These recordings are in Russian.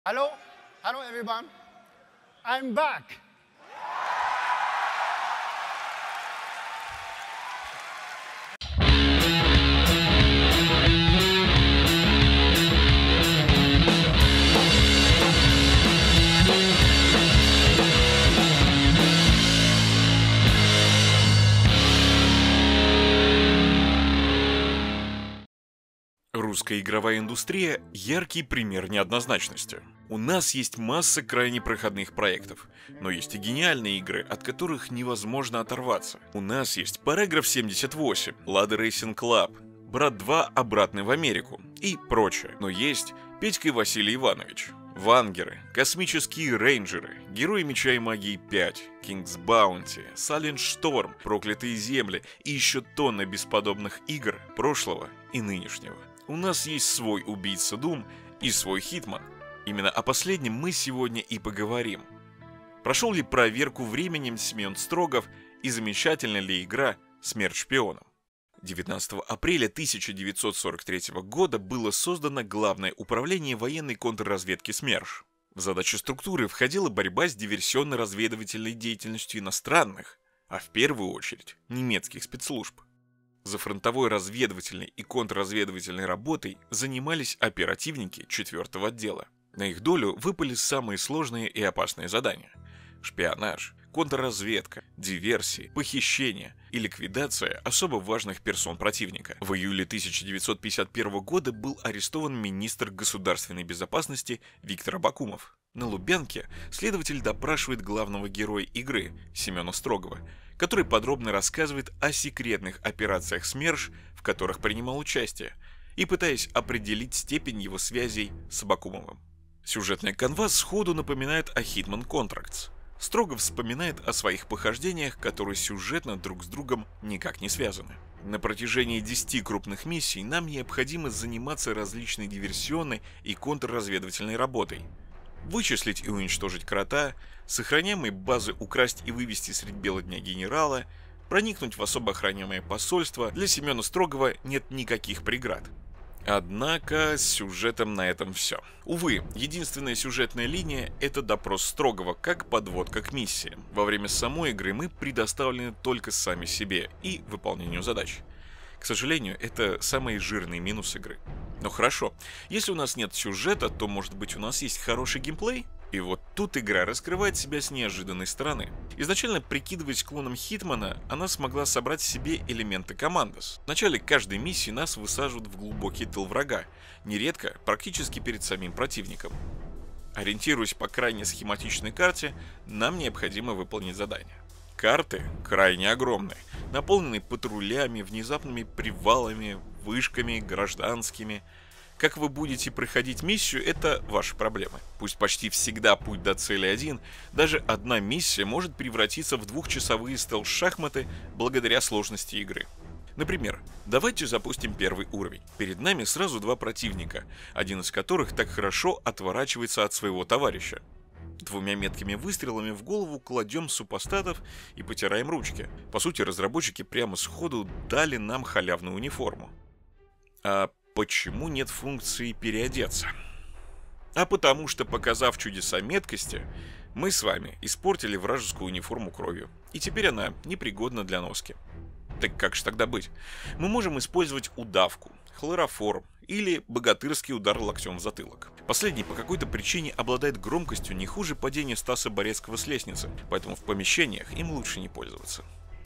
Hello, hello everyone. I'm back. Русская игровая индустрия – яркий пример неоднозначности. У нас есть масса крайне проходных проектов, но есть и гениальные игры, от которых невозможно оторваться. У нас есть Параграф 78, Lada Racing Club, Брат 2 Обратный в Америку и прочее. Но есть Петька и Василий Иванович, Вангеры, Космические рейнджеры, Герои Меча и Магии 5, King's Bounty, Silent Storm, Проклятые земли и еще тонна бесподобных игр прошлого и нынешнего. У нас есть свой убийца Doom и свой Hitman. Именно о последнем мы сегодня и поговорим. Прошел ли проверку временем Семен Строгов и замечательна ли игра «Смерть шпионам»? 19 апреля 1943 года было создано Главное управление военной контрразведки СМЕРШ. В задачи структуры входила борьба с диверсионно-разведывательной деятельностью иностранных, а в первую очередь немецких спецслужб. За фронтовой разведывательной и контрразведывательной работой занимались оперативники 4-го отдела. На их долю выпали самые сложные и опасные задания: шпионаж, контрразведка, диверсии, похищение и ликвидация особо важных персон противника. В июле 1951 года был арестован министр государственной безопасности Виктор Абакумов. На Лубянке следователь допрашивает главного героя игры Семена Строгова, который подробно рассказывает о секретных операциях СМЕРШ, в которых принимал участие, и пытаясь определить степень его связей с Абакумовым. Сюжетная канва сходу напоминает о Hitman Contracts. Строгов вспоминает о своих похождениях, которые сюжетно друг с другом никак не связаны. На протяжении 10 крупных миссий нам необходимо заниматься различной диверсионной и контрразведывательной работой. Вычислить и уничтожить крота, сохраняемые базы украсть и вывести средь бела дня генерала, проникнуть в особо охраняемое посольство. Для Семена Строгова нет никаких преград. Однако с сюжетом на этом все. Увы, единственная сюжетная линия – это допрос Строгова как подводка к миссии. Во время самой игры мы предоставлены только сами себе и выполнению задач. К сожалению, это самый жирный минус игры. Но хорошо, если у нас нет сюжета, то, может быть, у нас есть хороший геймплей? И вот тут игра раскрывает себя с неожиданной стороны. Изначально, прикидываясь клоном Хитмана, она смогла собрать в себе элементы Командос. В начале каждой миссии нас высаживают в глубокий тыл врага, нередко практически перед самим противником. Ориентируясь по крайне схематичной карте, нам необходимо выполнить задание. Карты крайне огромные, наполнены патрулями, внезапными привалами, вышками, гражданскими. Как вы будете проходить миссию, это ваши проблемы. Пусть почти всегда путь до цели один, даже одна миссия может превратиться в двухчасовые стелс-шахматы благодаря сложности игры. Например, давайте запустим первый уровень. Перед нами сразу два противника, один из которых так хорошо отворачивается от своего товарища. Двумя меткими выстрелами в голову кладем супостатов и потираем ручки. По сути, разработчики прямо сходу дали нам халявную униформу. А почему нет функции переодеться? А потому что, показав чудеса меткости, мы с вами испортили вражескую униформу кровью, и теперь она непригодна для носки. Так как же тогда быть? Мы можем использовать удавку, хлороформ или богатырский удар локтем в затылок. Последний по какой-то причине обладает громкостью не хуже падения Стаса Борецкого с лестницы, поэтому в помещениях им лучше не пользоваться.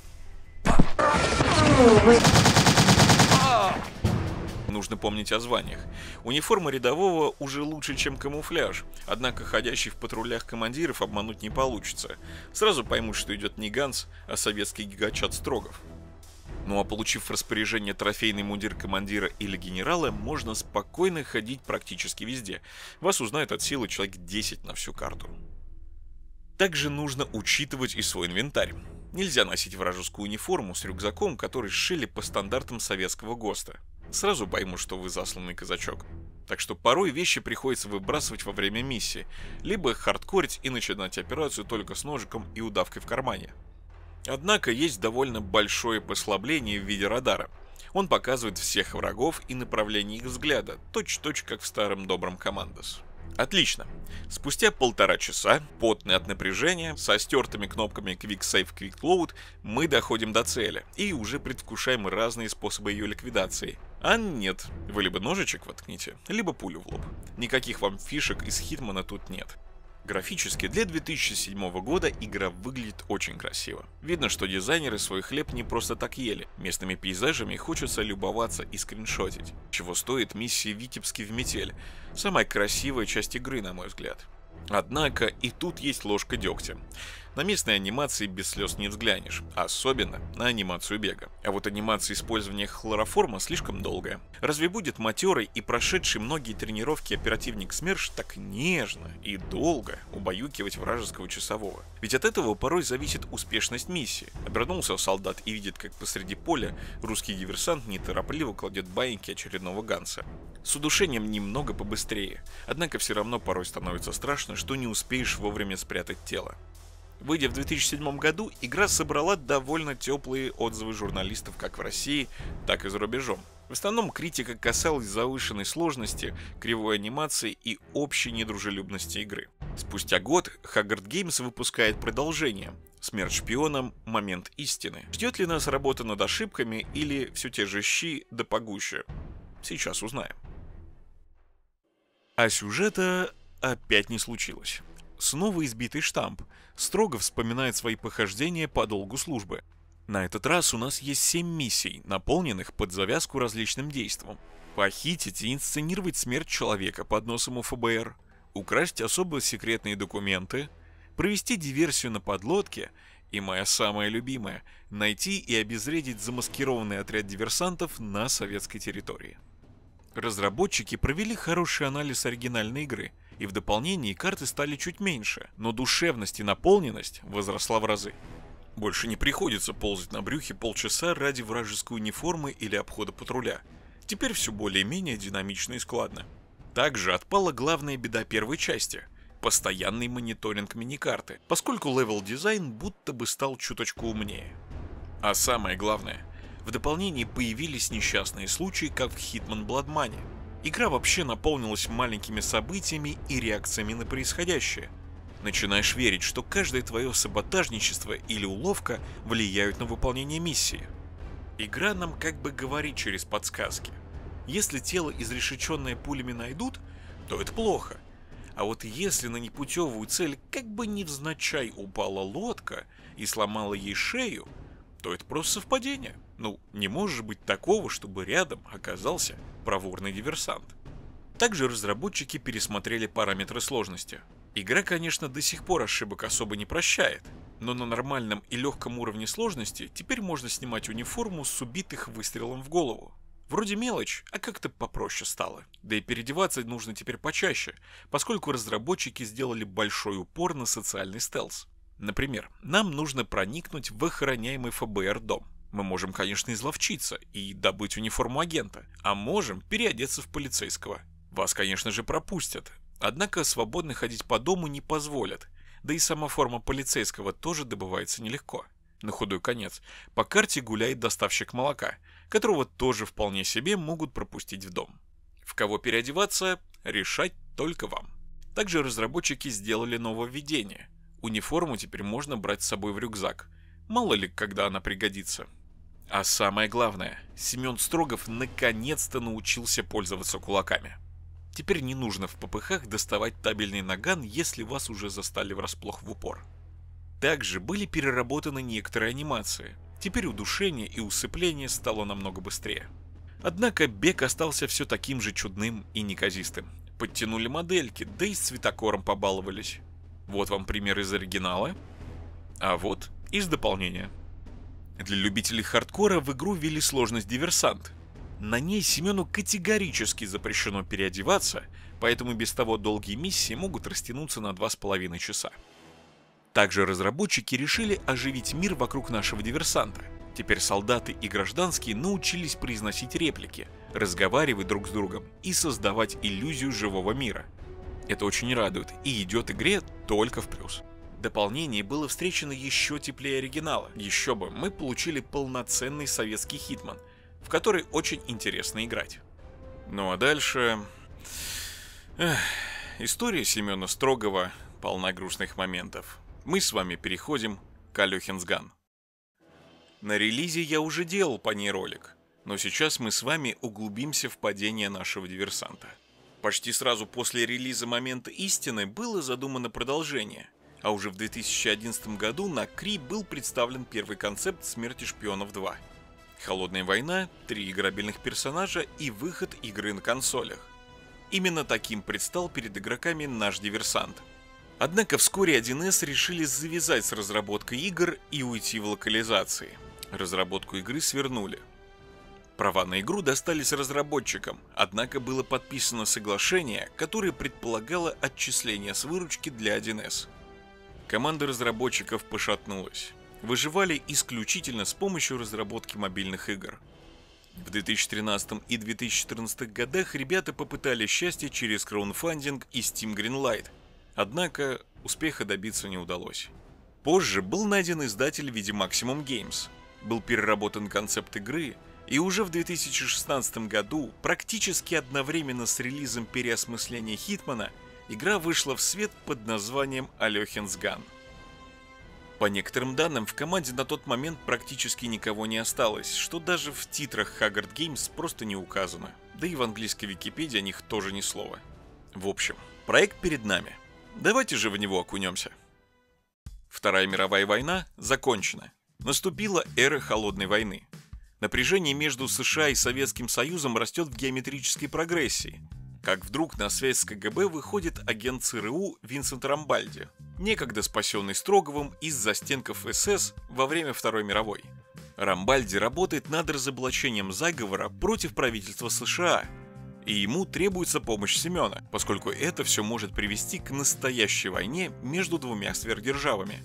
Нужно помнить о званиях. Униформа рядового уже лучше, чем камуфляж, однако ходящих в патрулях командиров обмануть не получится. Сразу поймут, что идет не Ганс, а советский гигачат Строгов. Ну а получив в распоряжение трофейный мундир командира или генерала, можно спокойно ходить практически везде. Вас узнают от силы человек 10 на всю карту. Также нужно учитывать и свой инвентарь. Нельзя носить вражескую униформу с рюкзаком, который сшили по стандартам советского ГОСТа. Сразу поймут, что вы засланный казачок. Так что порой вещи приходится выбрасывать во время миссии, либо хардкорить и начинать операцию только с ножиком и удавкой в кармане. Однако есть довольно большое послабление в виде радара. Он показывает всех врагов и направление их взгляда, точь-в-точь как в старом добром Командос. Отлично. Спустя 1,5 часа, потный от напряжения, со стертыми кнопками Quick Save, Quick Load, мы доходим до цели и уже предвкушаем разные способы ее ликвидации. А нет, вы либо ножичек воткните, либо пулю в лоб. Никаких вам фишек из Хитмана тут нет. Графически для 2007 года игра выглядит очень красиво. Видно, что дизайнеры свой хлеб не просто так ели. Местными пейзажами хочется любоваться и скриншотить. Чего стоит миссия Витебский в метель. Самая красивая часть игры, на мой взгляд. Однако и тут есть ложка дегтя. На местные анимации без слез не взглянешь, особенно на анимацию бега. А вот анимация использования хлороформа слишком долгая. Разве будет матерый и прошедший многие тренировки оперативник СМЕРШ так нежно и долго убаюкивать вражеского часового? Ведь от этого порой зависит успешность миссии. Обернулся солдат и видит, как посреди поля русский диверсант неторопливо кладет баиньки очередного ганса. С удушением немного побыстрее, однако все равно порой становится страшно, что не успеешь вовремя спрятать тело. Выйдя в 2007 году, игра собрала довольно теплые отзывы журналистов как в России, так и за рубежом. В основном критика касалась завышенной сложности, кривой анимации и общей недружелюбности игры. Спустя год Haggard Games выпускает продолжение «Смерть шпионам. Момент истины». Ждет ли нас работа над ошибками или все те же щи да погуще? Сейчас узнаем. А сюжета опять не случилось. Снова избитый штамп. Строго вспоминает свои похождения по долгу службы. На этот раз у нас есть 7 миссий, наполненных под завязку различным действием. Похитить и инсценировать смерть человека под носом у ФБР, украсть особо секретные документы, провести диверсию на подлодке и, моя самая любимая, найти и обезвредить замаскированный отряд диверсантов на советской территории. Разработчики провели хороший анализ оригинальной игры, и в дополнении карты стали чуть меньше, но душевность и наполненность возросла в разы. Больше не приходится ползать на брюхе полчаса ради вражеской униформы или обхода патруля. Теперь все более-менее динамично и складно. Также отпала главная беда первой части – постоянный мониторинг миникарты, поскольку левел-дизайн будто бы стал чуточку умнее. А самое главное – в дополнении появились несчастные случаи, как в Hitman Blood Money. Игра вообще наполнилась маленькими событиями и реакциями на происходящее. Начинаешь верить, что каждое твое саботажничество или уловка влияют на выполнение миссии. Игра нам как бы говорит через подсказки. Если тело, изрешеченное пулями, найдут, то это плохо. А вот если на непутевую цель как бы невзначай упала лодка и сломала ей шею, то это просто совпадение. Ну, не может быть такого, чтобы рядом оказался проворный диверсант. Также разработчики пересмотрели параметры сложности. Игра, конечно, до сих пор ошибок особо не прощает, но на нормальном и легком уровне сложности теперь можно снимать униформу с убитых выстрелом в голову. Вроде мелочь, а как-то попроще стало. Да и переодеваться нужно теперь почаще, поскольку разработчики сделали большой упор на социальный стелс. Например, нам нужно проникнуть в охраняемый ФБР дом. Мы можем, конечно, изловчиться и добыть униформу агента, а можем переодеться в полицейского. Вас, конечно же, пропустят, однако свободно ходить по дому не позволят, да и сама форма полицейского тоже добывается нелегко. На худой конец, по карте гуляет доставщик молока, которого тоже вполне себе могут пропустить в дом. В кого переодеваться, решать только вам. Также разработчики сделали нововведение. Униформу теперь можно брать с собой в рюкзак, мало ли, когда она пригодится. А самое главное, Семен Строгов наконец-то научился пользоваться кулаками. Теперь не нужно в попыхах доставать табельный наган, если вас уже застали врасплох в упор. Также были переработаны некоторые анимации. Теперь удушение и усыпление стало намного быстрее. Однако бег остался все таким же чудным и неказистым. Подтянули модельки, да и с цветокором побаловались. Вот вам пример из оригинала, а вот из дополнения. Для любителей хардкора в игру ввели сложность диверсант. На ней Семену категорически запрещено переодеваться, поэтому без того долгие миссии могут растянуться на 2,5 часа. Также разработчики решили оживить мир вокруг нашего диверсанта. Теперь солдаты и гражданские научились произносить реплики, разговаривать друг с другом и создавать иллюзию живого мира. Это очень радует и идет игре только в плюс. Дополнение было встречено еще теплее оригинала. Еще бы, мы получили полноценный советский Хитман, в который очень интересно играть. Ну а дальше... история Семена Строгова полна грустных моментов. Мы с вами переходим к Алёхин's Gun. На релизе я уже делал по ней ролик, но сейчас мы с вами углубимся в падение нашего диверсанта. Почти сразу после релиза «Момента истины» было задумано продолжение, а уже в 2011 году на Кри был представлен первый концепт «Смерти шпионов 2». Холодная война, 3 играбельных персонажа и выход игры на консолях. Именно таким предстал перед игроками наш диверсант. Однако вскоре 1С решили завязать с разработкой игр и уйти в локализации. Разработку игры свернули. Права на игру достались разработчикам, однако было подписано соглашение, которое предполагало отчисление с выручки для 1С. Команда разработчиков пошатнулась. Выживали исключительно с помощью разработки мобильных игр. В 2013 и 2014 годах ребята попытали счастье через краудфандинг и Steam Greenlight, однако успеха добиться не удалось. Позже был найден издатель в виде Maximum Games, был переработан концепт игры, и уже в 2016 году, практически одновременно с релизом переосмысления Хитмана, игра вышла в свет под названием Алёхин's Gun. По некоторым данным, в команде на тот момент практически никого не осталось, что даже в титрах Haggard Games просто не указано. Да и в английской Википедии о них тоже ни слова. В общем, проект перед нами. Давайте же в него окунемся. Вторая мировая война закончена. Наступила эра холодной войны. Напряжение между США и Советским Союзом растет в геометрической прогрессии. Как вдруг на связь с КГБ выходит агент ЦРУ Винсент Рамбальди, некогда спасенный Строговым из застенков СС во время Второй мировой. Рамбальди работает над разоблачением заговора против правительства США, и ему требуется помощь Семена, поскольку это все может привести к настоящей войне между двумя сверхдержавами.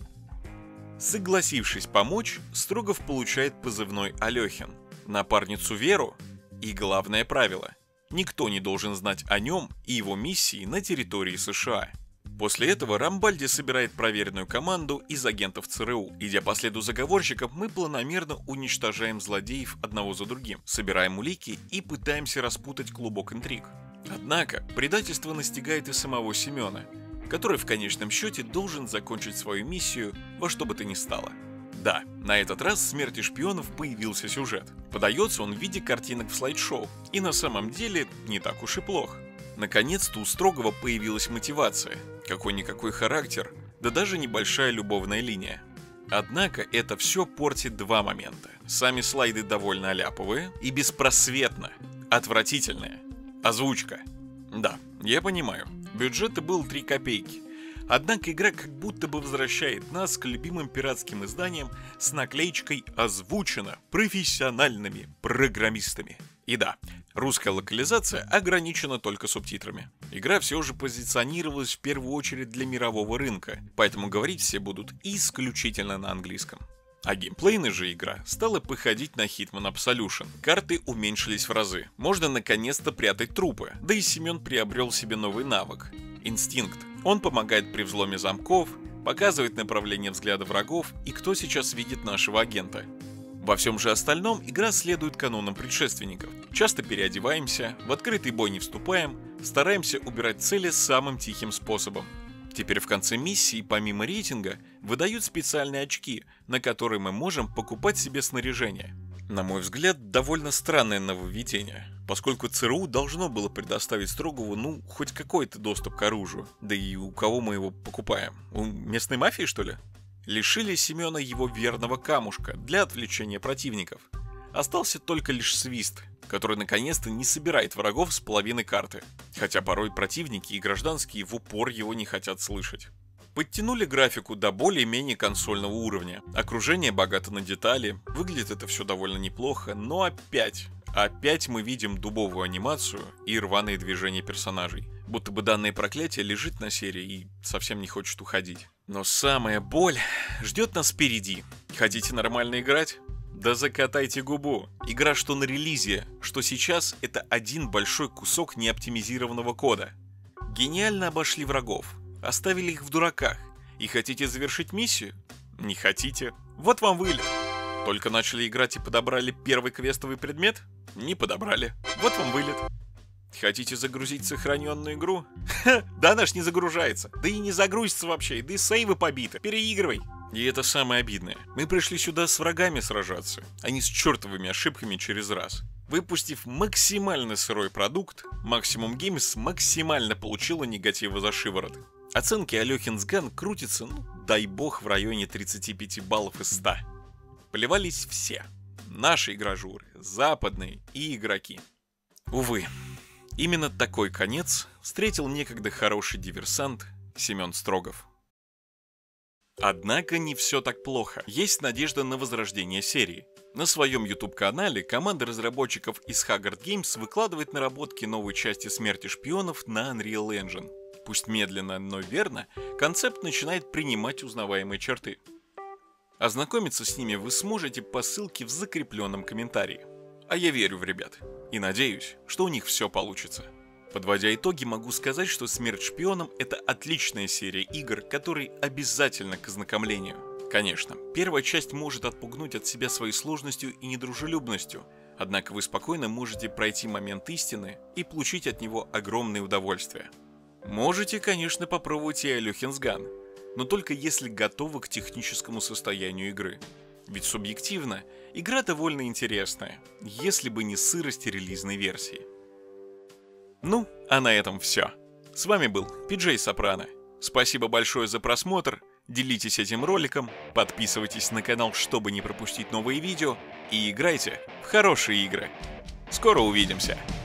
Согласившись помочь, Строгов получает позывной Алёхин, напарницу Веру и главное правило – никто не должен знать о нем и его миссии на территории США. После этого Рамбальди собирает проверенную команду из агентов ЦРУ. Идя по следу заговорщиков, мы планомерно уничтожаем злодеев одного за другим, собираем улики и пытаемся распутать клубок интриг. Однако предательство настигает и самого Семена, который в конечном счете должен закончить свою миссию во что бы то ни стало. Да, на этот раз в «Смерти шпионов» появился сюжет. Подается он в виде картинок в слайд-шоу, и на самом деле не так уж и плохо. Наконец-то у Строгова появилась мотивация, какой-никакой характер, да даже небольшая любовная линия. Однако это все портит два момента. Сами слайды довольно аляповые и беспросветно, отвратительная. Озвучка. Да, я понимаю, бюджет был 3 копейки. Однако игра как будто бы возвращает нас к любимым пиратским изданиям с наклеечкой «Озвучено профессиональными программистами». И да, русская локализация ограничена только субтитрами. Игра все же позиционировалась в первую очередь для мирового рынка, поэтому говорить все будут исключительно на английском. А геймплейная же игра стала походить на Hitman Absolution. Карты уменьшились в разы. Можно наконец-то прятать трупы. Да и Семен приобрел себе новый навык – инстинкт. Он помогает при взломе замков, показывает направление взгляда врагов и кто сейчас видит нашего агента. Во всем же остальном игра следует канонам предшественников. Часто переодеваемся, в открытый бой не вступаем, стараемся убирать цели самым тихим способом. Теперь в конце миссии, помимо рейтинга, выдают специальные очки, на которые мы можем покупать себе снаряжение. На мой взгляд, довольно странное нововведение, поскольку ЦРУ должно было предоставить Строгову, хоть какой-то доступ к оружию. Да и у кого мы его покупаем? У местной мафии, что ли? Лишили Семена его верного камушка для отвлечения противников. Остался только лишь свист, который наконец-то не собирает врагов с половины карты, хотя порой противники и гражданские в упор его не хотят слышать. Подтянули графику до более-менее консольного уровня, окружение богато на детали, выглядит это все довольно неплохо, но опять мы видим дубовую анимацию и рваные движения персонажей, будто бы данное проклятие лежит на серии и совсем не хочет уходить. Но самая боль ждет нас впереди. Хотите нормально играть? Да закатайте губу. Игра что на релизе, что сейчас, это один большой кусок неоптимизированного кода. Гениально обошли врагов, оставили их в дураках. И хотите завершить миссию? Не хотите? Вот вам вылет. Только начали играть и подобрали первый квестовый предмет? Не подобрали. Вот вам вылет. Хотите загрузить сохраненную игру? Ха, да она ж не загружается. Да и не загрузится вообще, да и сейвы побиты. Переигрывай. И это самое обидное. Мы пришли сюда с врагами сражаться, а не с чертовыми ошибками через раз. Выпустив максимально сырой продукт, Maximum Games максимально получила негатива за шиворот. Оценки Alёхин's Gun крутятся, дай бог, в районе 35 баллов из 100. Поливались все. Наши игражуры, западные и игроки. Увы, именно такой конец встретил некогда хороший диверсант Семен Строгов. Однако не все так плохо. Есть надежда на возрождение серии. На своем YouTube-канале команда разработчиков из Haggard Games выкладывает наработки новой части «Смерти шпионов» на Unreal Engine. Пусть медленно, но верно, концепт начинает принимать узнаваемые черты. Ознакомиться с ними вы сможете по ссылке в закрепленном комментарии. А я верю в ребят и надеюсь, что у них все получится. Подводя итоги, могу сказать, что «Смерть шпионам» — это отличная серия игр, которые обязательно к ознакомлению. Конечно, первая часть может отпугнуть от себя своей сложностью и недружелюбностью, однако вы спокойно можете пройти момент истины и получить от него огромное удовольствие. Можете, конечно, попробовать и Alёхин's Gun, но только если готовы к техническому состоянию игры. Ведь субъективно, игра довольно интересная, если бы не сырость релизной версии. Ну, а на этом все. С вами был PJ Soprano. Спасибо большое за просмотр, делитесь этим роликом, подписывайтесь на канал, чтобы не пропустить новые видео, и играйте в хорошие игры. Скоро увидимся!